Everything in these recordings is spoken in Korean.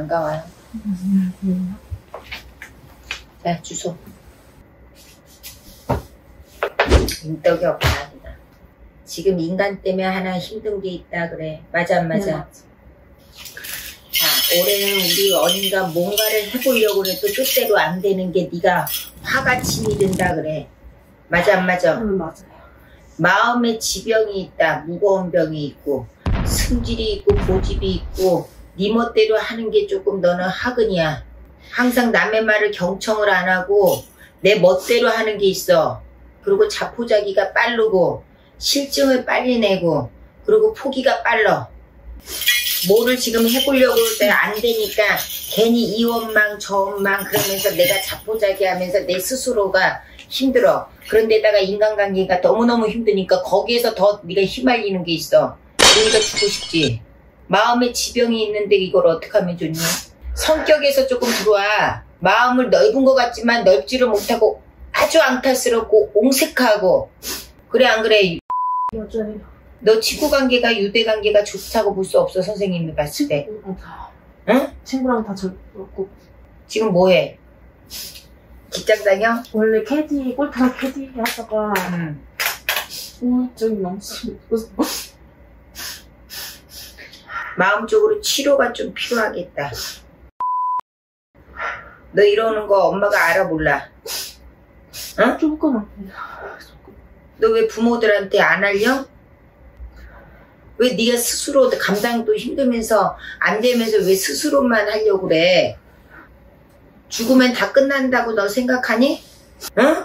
반가워요. 자, 주소. 인덕이 없다. 지금 인간 때문에 하나 힘든 게 있다 그래. 맞아 안 맞아? 자, 올해는 우리 언니가 뭔가를 해보려고 해도 뜻대로 안 되는 게 네가 화가 침이 든다 그래. 맞아 안 맞아? 맞아요. 마음에 지병이 있다. 무거운 병이 있고 승질이 있고 고집이 있고 네 멋대로 하는 게 조금 너는 하근이야. 항상 남의 말을 경청을 안 하고 내 멋대로 하는 게 있어. 그리고 자포자기가 빠르고 실증을 빨리 내고 그리고 포기가 빨라. 뭐를 지금 해보려고 안 되니까 괜히 이 원망 저 원망 그러면서 내가 자포자기 하면서 내 스스로가 힘들어. 그런데다가 인간관계가 너무너무 힘드니까 거기에서 더 네가 휘말리는 게 있어. 그러니까 죽고 싶지. 마음에 지병이 있는데 이걸 어떻게 하면 좋니? 성격에서 조금 들어와. 마음을 넓은 것 같지만 넓지를 못하고 아주 앙탈스럽고 옹색하고 그래 안 그래? 맞아요. 너 친구관계가 유대관계가 좋다고 볼 수 없어 선생님이 봤을 때. 응? 친구랑 다 즐겁고. 지금 뭐해? 직장 다녀? 원래 캐디 골프랑 캐디 하다가 우울증이 너무 심해서 마음적으로 치료가 좀 필요하겠다. 너 이러는 거 엄마가 알아 몰라? 응? 조금 아파요. 너 왜 부모들한테 안 알려? 왜 네가 스스로 감당도 힘들면서 안 되면서 왜 스스로만 하려고 그래? 죽으면 다 끝난다고 너 생각하니? 응?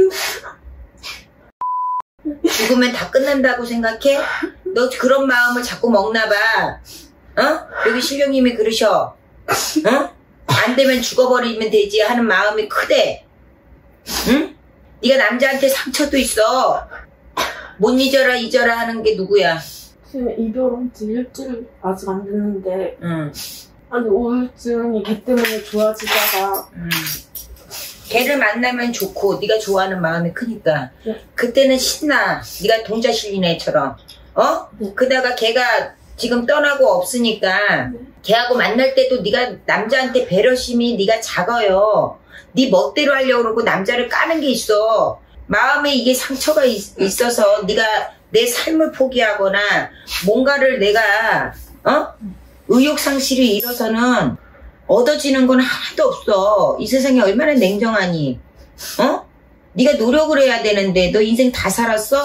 죽으면 다 끝난다고 생각해? 너 그런 마음을 자꾸 먹나 봐. 어? 여기 신령님이 그러셔. 응? 안 되면 죽어버리면 되지 하는 마음이 크대. 응? 네가 남자한테 상처도 있어. 못 잊어라 하는 게 누구야? 지금 이별한 지 일주일 아직 안 됐는데 응. 아니 우울증이 걔 때문에 좋아지다가 걔를 만나면 좋고 네가 좋아하는 마음이 크니까 네. 그때는 신나. 네가 동자 실린 애처럼. 어? 네. 그러다가 걔가 지금 떠나고 없으니까 네. 걔하고 만날 때도 네가 남자한테 배려심이 네가 작아요. 네 멋대로 하려고 그러고 남자를 까는 게 있어. 마음에 이게 상처가 있어서 네가 내 삶을 포기하거나 뭔가를 내가 의욕상실이 일어서는 얻어지는 건 하나도 없어. 이 세상에 얼마나 냉정하니. 네가 노력을 해야 되는데 너 인생 다 살았어?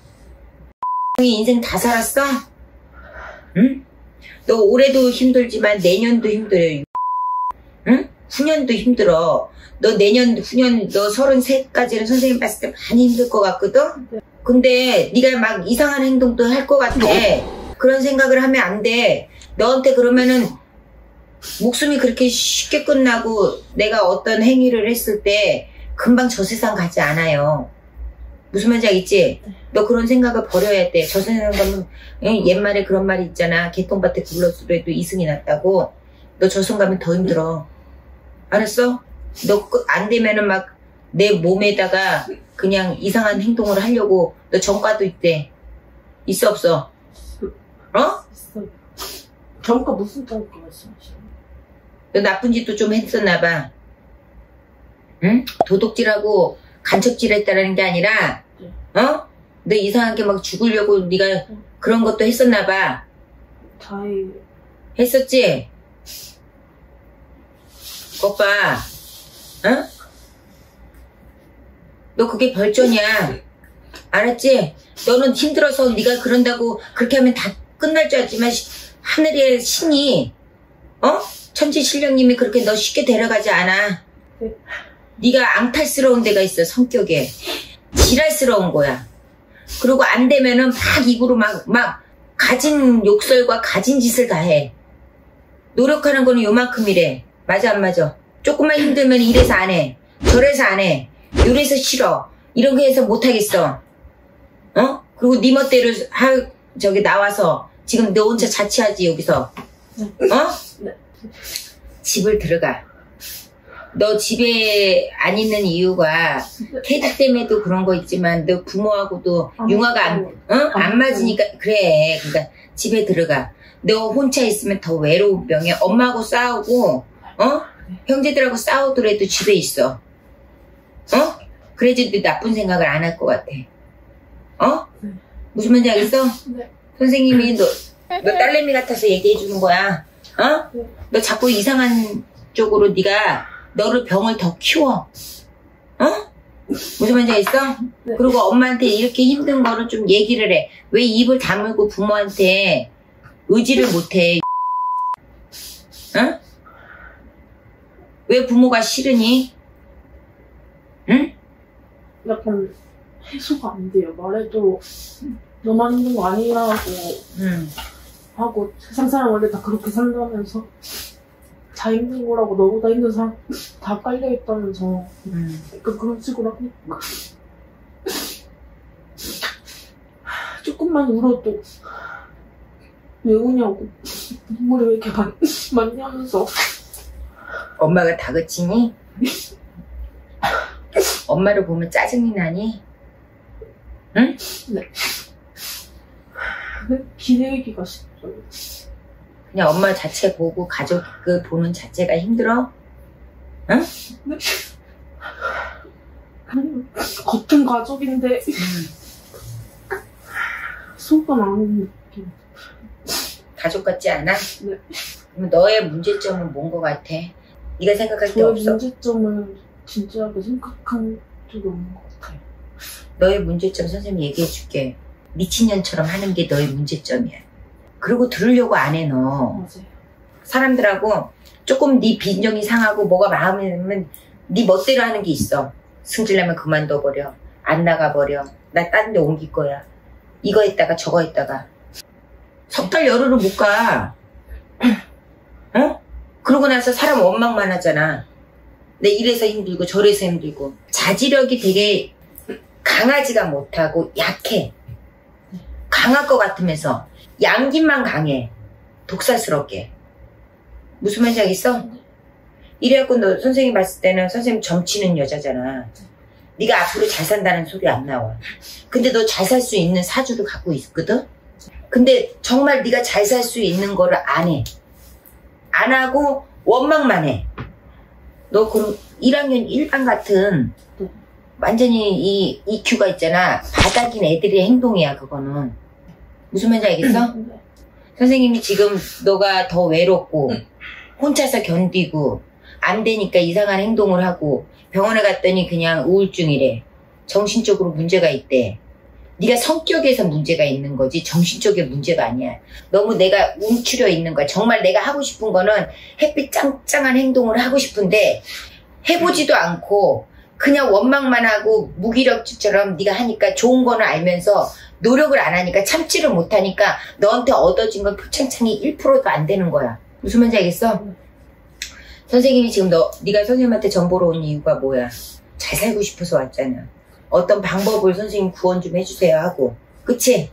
인생 다 살았어? 응? 너 올해도 힘들지만 내년도 힘들어요. 응? 후년도 힘들어. 너 내년, 후년, 너 33까지는 선생님 봤을 때 많이 힘들 것 같거든? 근데 네가 막 이상한 행동도 할 것 같아. 그런 생각을 하면 안 돼. 너한테 그러면은 목숨이 그렇게 쉽게 끝나고 내가 어떤 행위를 했을 때 금방 저 세상 가지 않아요. 무슨 말인지 알겠지? 너 그런 생각을 버려야 돼. 저 세상 가면 옛말에 그런 말이 있잖아. 개똥밭에 굴렀어도 이승이 났다고. 너 저승 가면 더 힘들어. 알았어? 너 안 되면은 막 내 몸에다가 그냥 이상한 행동을 하려고 너 전과도 있대. 있어 없어? 어? 있어요. 전과 무슨 전과 말씀하시나요? 너 나쁜 짓도 좀 했었나 봐. 응? 도둑질하고 간첩질 했다라는 게 아니라 너 이상하게 막 죽으려고 네가 그런 것도 했었나 봐. 다행이에요. 했었지? 오빠, 응? 너 그게 별전이야. 알았지? 너는 힘들어서 네가 그런다고 그렇게 하면 다 끝날 줄 알지만 하늘의 신이 천지신령님이 그렇게 너 쉽게 데려가지 않아. 네가 앙탈스러운 데가 있어. 성격에 지랄스러운 거야. 그리고 안 되면은 막 입으로 막 가진 욕설과 가진 짓을 다 해. 노력하는 거는 요만큼이래. 맞아 안 맞아? 조금만 힘들면 이래서 안 해. 저래서 안 해. 요래서 싫어. 이런 게 해서 못하겠어. 그리고 네 멋대로 나와서 지금 너 혼자 자취하지 여기서. 네. 집을 들어가. 너 집에 안 있는 이유가 캐디 때문에도 그런 거 있지만 너 부모하고도 융화가 안 맞으니까 그래. 그러니까 집에 들어가. 너 혼자 있으면 더 외로운 병이야. 엄마하고 싸우고 형제들하고 싸우더라도 집에 있어. 그래야지 너 나쁜 생각을 안 할 것 같아. 무슨 말인지 알겠어? 네. 선생님이 너 딸내미 같아서 얘기해 주는 거야. 네. 너 자꾸 이상한 쪽으로 네가 너를 병을 더 키워. 무슨 말인지 알겠어? 네. 그리고 엄마한테 이렇게 힘든 거를 좀 얘기를 해. 왜 입을 다물고 부모한테 의지를 못해? 왜 부모가 싫으니? 응? 약간 해소가 안 돼요. 말해도 너만 힘든 거 아니라고 하고 세상 사람 원래 다 그렇게 산다면서 다 힘든 거라고 너보다 힘든 사람 다 깔려있다면서 약간 그런 식으로 하니까 조금만 울어도 왜 우냐고 눈물이 왜 이렇게 많이 하면서 엄마가 다그치니? 엄마를 보면 짜증이 나니? 응? 네. 기대기가 싫어요. 그냥 엄마 자체 보고 가족 그 보는 자체가 힘들어? 응? 네. 같은 가족인데 속은 아는 느낌. 가족 같지 않아? 네. 그럼 너의 문제점은 뭔 것 같아? 네가 생각할 게 저의 없어? 문제점을 진지하게 생각한 적이 없는 것 같아요. 너의 문제점 선생님 얘기해 줄게. 미친년처럼 하는 게 너의 문제점이야. 그리고 들으려고 안 해 너. 맞아요. 사람들하고 조금 네 빈정이 상하고 뭐가 마음에 들면 네 멋대로 하는 게 있어. 승질나면 그만둬버려. 안 나가버려. 나 다른 데 옮길 거야. 이거 했다가 저거 했다가 석 달 열흘을 못 가. 그러고 나서 사람 원망만 하잖아. 내 이래서 힘들고 저래서 힘들고. 자지력이 되게 강하지가 못하고 약해. 강할 것 같으면서 양심만 강해. 독살스럽게. 무슨 말인지 알겠어? 이래갖고 너 선생님 봤을 때는 선생님 점치는 여자잖아. 네가 앞으로 잘 산다는 소리 안 나와. 근데 너 잘 살 수 있는 사주를 갖고 있거든? 근데 정말 네가 잘 살 수 있는 거를 안 해. 안 하고 원망만 해. 너 그럼 1학년 1반 같은 완전히 이 EQ가 있잖아. 바닥인 애들의 행동이야 그거는. 무슨 말인지 알겠어? 선생님이 지금 너가 더 외롭고 혼자서 견디고 안 되니까 이상한 행동을 하고 병원에 갔더니 그냥 우울증이래. 정신적으로 문제가 있대. 네가 성격에서 문제가 있는 거지 정신적인 문제가 아니야. 너무 내가 움츠려 있는 거야. 정말 내가 하고 싶은 거는 햇빛 짱짱한 행동을 하고 싶은데 해보지도 않고 그냥 원망만 하고 무기력주처럼 네가 하니까 좋은 거는 알면서 노력을 안 하니까 참지를 못하니까 너한테 얻어진 건 표창장이 1%도 안 되는 거야. 무슨 말인지 알겠어? 선생님이 지금 네가 선생님한테 정 보러 온 이유가 뭐야? 잘 살고 싶어서 왔잖아. 어떤 방법을 선생님 구원 좀 해주세요 하고. 그치?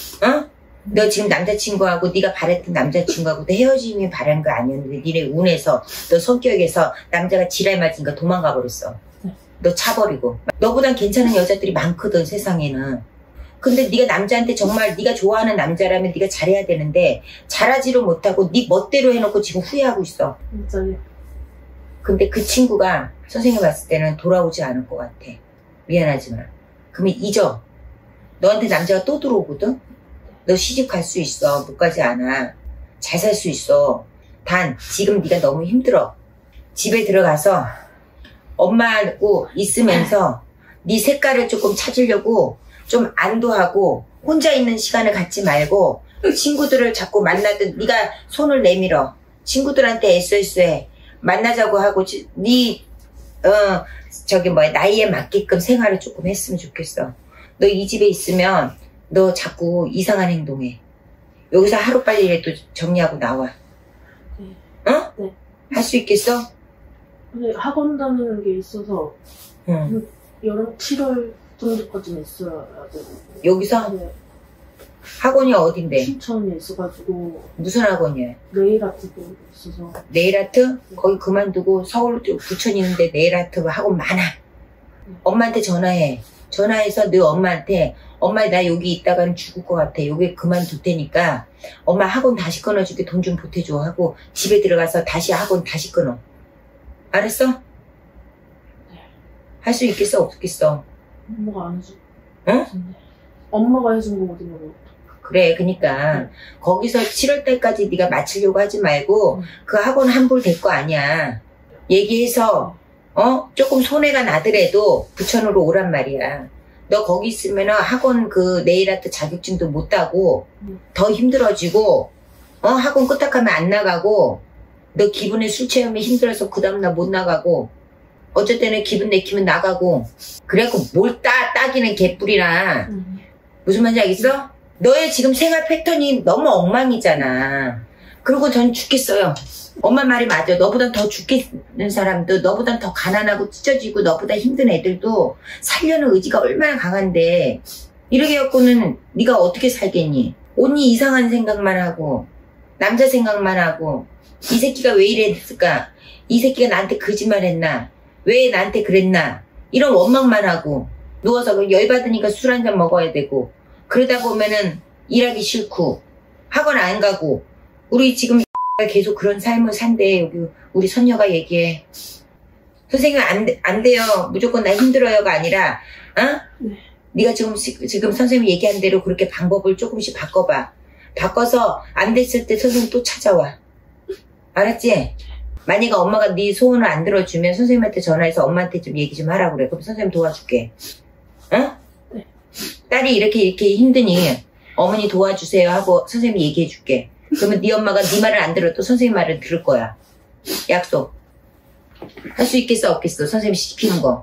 너 지금 남자친구하고 네가 바랬던 남자친구하고도 헤어짐이 바란 거 아니었는데 니네 운에서 너 성격에서 남자가 지랄 맞으니까 도망가 버렸어. 너 차버리고. 너보단 괜찮은 여자들이 많거든 세상에는. 근데 네가 남자한테 정말 네가 좋아하는 남자라면 네가 잘해야 되는데 잘하지를 못하고 네 멋대로 해놓고 지금 후회하고 있어. 진짜요? 근데 그 친구가 선생님 봤을 때는 돌아오지 않을 것 같아. 미안하지만. 그러면 잊어. 너한테 남자가 또 들어오거든? 너 시집 갈 수 있어. 못 가지 않아. 잘 살 수 있어. 단 지금 네가 너무 힘들어. 집에 들어가서 엄마하고 있으면서 네 색깔을 조금 찾으려고 좀 안도하고 혼자 있는 시간을 갖지 말고 친구들을 자꾸 만나든 네가 손을 내밀어. 친구들한테 SOS해. 만나자고 하고 나이에 맞게끔 생활을 조금 했으면 좋겠어. 너 이 집에 있으면 너 자꾸 이상한 행동해. 여기서 하루빨리라도 정리하고 나와. 네. 네. 할 수 있겠어? 근데 학원 다니는 게 있어서 여름 7월 정도까지는 있어야 되고. 여기서? 네. 학원이 어딘데? 신천에 있어가지고. 무슨 학원이야? 네일아트도 있어서. 네일아트? 거기 그만두고 서울 부천 있는데 네일아트 학원 많아. 엄마한테 전화해. 전화해서 너 엄마한테 엄마 나 여기 있다가는 죽을 것 같아. 여기 그만둘 테니까 엄마 학원 다시 끊어줄게. 돈 좀 보태줘 하고 집에 들어가서 다시 학원 다시 끊어. 알았어? 할 수 있겠어 없겠어? 엄마가 안 해줘. 응? 엄마가 해준 거거든요. 그래 그러니까 거기서 7월 달까지 네가 마치려고 하지 말고 그 학원 환불 될 거 아니야. 얘기해서 조금 손해가 나더라도 부천으로 오란 말이야. 너 거기 있으면 학원 그 네일아트 자격증도 못 따고 더 힘들어지고 학원 끄떡하면 안 나가고 너 기분에 술 취하면 힘들어서 그 다음날 못 나가고 어쨌든 기분 내키면 나가고 그래갖고 뭘 따기는 개뿔이라. 무슨 말인지 알겠어? 너의 지금 생활 패턴이 너무 엉망이잖아. 그리고 전 죽겠어요. 엄마 말이 맞아. 너보다 더 죽겠는 사람도, 너보다 더 가난하고 찢어지고 너보다 힘든 애들도 살려는 의지가 얼마나 강한데 이렇게 갖고는 네가 어떻게 살겠니? 언니 이상한 생각만 하고 남자 생각만 하고 이 새끼가 왜 이랬을까? 이 새끼가 나한테 거짓말 했나? 왜 나한테 그랬나? 이런 원망만 하고 누워서 열받으니까 술 한잔 먹어야 되고 그러다 보면은 일하기 싫고 학원 안 가고 우리 지금 계속 그런 삶을 산대. 여기 우리 선녀가 얘기해. 선생님 안 돼요. 무조건 나 힘들어요가 아니라 네. 네가 지금 선생님이 얘기한 대로 그렇게 방법을 조금씩 바꿔봐. 바꿔서 안 됐을 때 선생님 또 찾아와. 알았지? 만약에 엄마가 네 소원을 안 들어주면 선생님한테 전화해서 엄마한테 좀 얘기 좀 하라고 그래. 그럼 선생님 도와줄게. 응? 네. 딸이 이렇게 힘드니 어머니 도와주세요 하고 선생님이 얘기해 줄게. 그러면 네 엄마가 네 말을 안 들어도 선생님 말을 들을 거야. 약속. 할 수 있겠어 없겠어? 선생님이 시키는 거.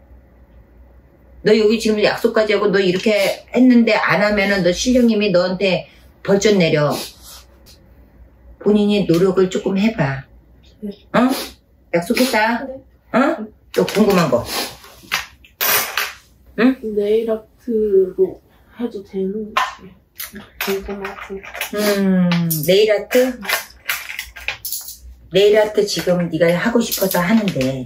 너 여기 지금 약속까지 하고 너 이렇게 했는데 안 하면은 너 신령님이 너한테 벌전 내려. 본인이 노력을 조금 해봐. 네. 약속했다. 네. 또 궁금한 거. 응? 네일 아트로 해도 되는지 궁금하고. 네일아트? 네일아트 지금 네가 하고 싶어서 하는데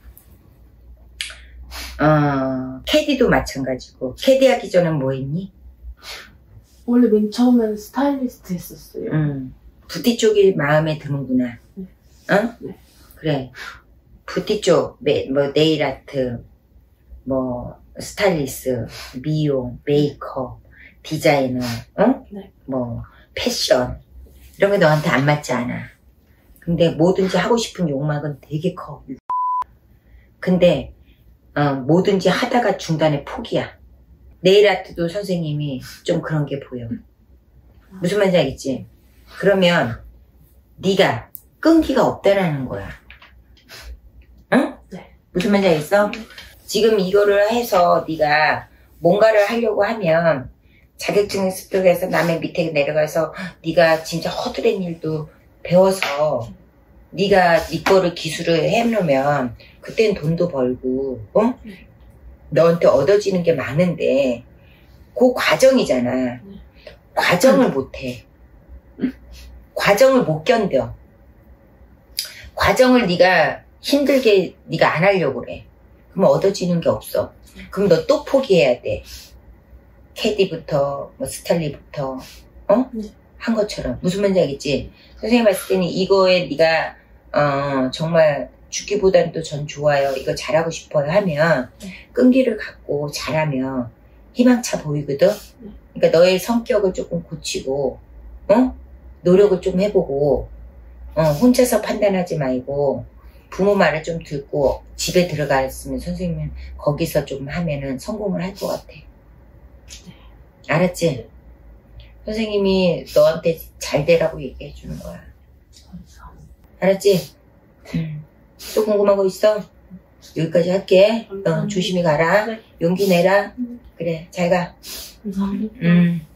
캐디도 마찬가지고. 캐디 하기 전엔 뭐 했니? 원래 맨 처음에는 스타일리스트 했었어요. 부티 쪽이 마음에 드는구나. 네. 네. 그래. 부티 쪽, 뭐 네일아트, 뭐 스타일리스트, 미용, 메이크업, 디자이너, 네. 뭐 패션 이런 게 너한테 안 맞지 않아. 근데 뭐든지 하고 싶은 욕망은 되게 커. 근데 뭐든지 하다가 중간에 포기야. 네일아트도 선생님이 좀 그런 게 보여. 무슨 말인지 알겠지? 그러면 네가 끈기가 없다라는 거야. 응? 네. 무슨 말인지 알겠어? 지금 이거를 해서 네가 뭔가를 하려고 하면 자격증 습득해서 남의 밑에 내려가서 네가 진짜 허드렛 일도 배워서 네가 네 거를 기술을 해놓으면 그땐 돈도 벌고 너한테 얻어지는 게 많은데 그 과정이잖아. 과정을 못해. 과정을 못 견뎌. 과정을 네가 힘들게 네가 안 하려고 그래. 그럼 얻어지는 게 없어. 그럼 너 또 포기해야 돼. 캐디부터 뭐 스탈리부터 한 것처럼. 무슨 말인지 알겠지? 선생님 봤을 때는 이거에 네가 정말 죽기보다는 또 전 좋아요. 이거 잘하고 싶어요 하면 끈기를 갖고 잘하면 희망차 보이거든. 그러니까 너의 성격을 조금 고치고 노력을 좀 해보고 혼자서 판단하지 말고 부모 말을 좀 듣고 집에 들어갔으면 선생님은 거기서 좀 하면은 성공을 할 것 같아. 알았지? 선생님이 너한테 잘 되라고 얘기해 주는 거야. 알았지? 또 궁금한 거 있어? 여기까지 할게. 조심히 가라. 용기 내라. 그래, 잘 가. 감사합니다.